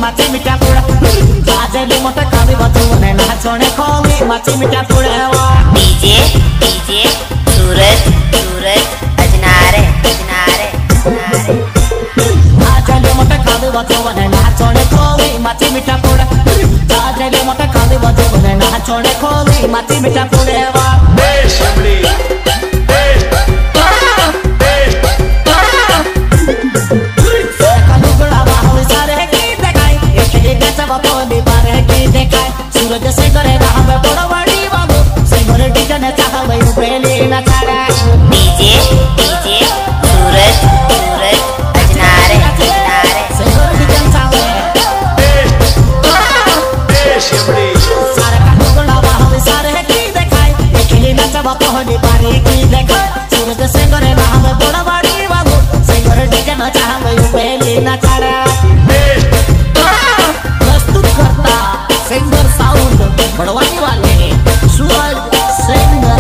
माची मिठा पुड़ा बाजेली मोटे खाली बचुने नाचने खोली माची मिठा पुड़ा डीजे डीजे सूरज सूरज अजनारे अजनारे अजनारे बाजेली मोटे खाली बचुने नाचने खोली माची मिठा पुड़ा बाजेली मोटे खाली बचुने नाचने खोली माची मिठा पुड़ा सूरज से करे ना हमें बड़ा बड़ी बाबू से घर डिजन चाहवे पहले ना छाड़ा डीजे डीजे सूरज सूरज अजनारे अजनारे से घर डिजन चाहवे सारे का टुकड़ा बाहर सारे की देखाई अकेले ना जब पहले बारी की देखा सूरज से करे ना हमें बड़ा बड़ी बाबू से घर डिजन चाहवे पहले ना छाड़ा प्रस्तुत करता सिंगर साउंड बढ़वाने वाले सूरज सिंगर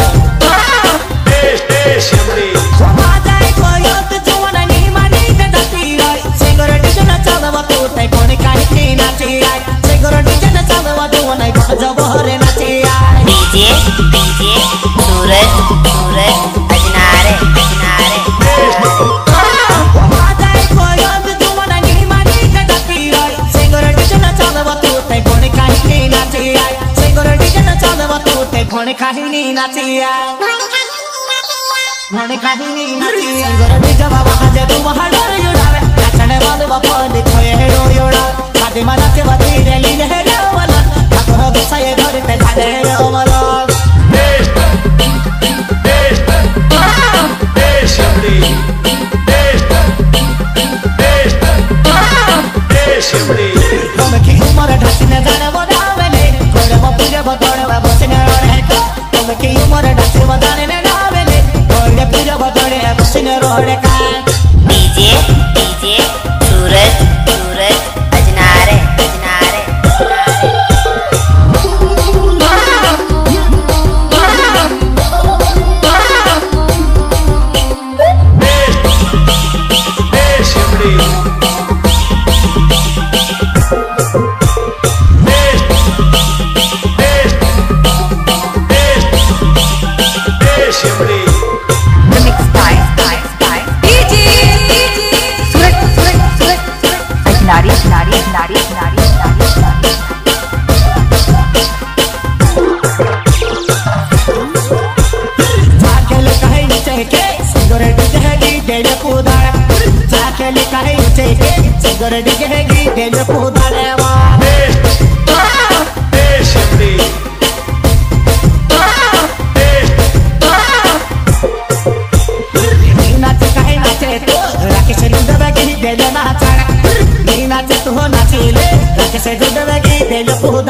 समाजाय कोयत जुवन नी मानी जती राय सिंगर डिजन चालवा तोते कोणी काही नाची आय सिंगर डिजन चालवा जुवन जबहरे नाची आय डीजे डीजे सूरज सूरज अजनारे अजनारे समाजाय कोयत जुवन नी मानी जती राय सिंगर डिजन चालवा तोते कोणी काही नाची आय सिंगर डिजन चालवा तोते कोणी काही नाची आय कोणी काही नाची सिंगर डिजन बाबा जे तू महाडर युडावे नाचणे वाले बापा देखोय हेडो युडा साधे मनाचे वाती रेली हे गावला ठाकर बसाये घर ते झाले गावला तुम की उम्र ढासने जाने बनावेले कोरे पूजे बतोड़े बसने रहे तुम की उम्र ढासने बताने ने गावेले कोरे पूजे बतोड़े बसने रहे का डीजे डीजे सूरज सूरज अजनारे अजनारे सिंगर डिजेगी दिल पुदारे वा नाचे कहे नाचे तो राकेश डुडबगी दिल नाचा नाचे तो नाचीले राकेश डुडबगी दिल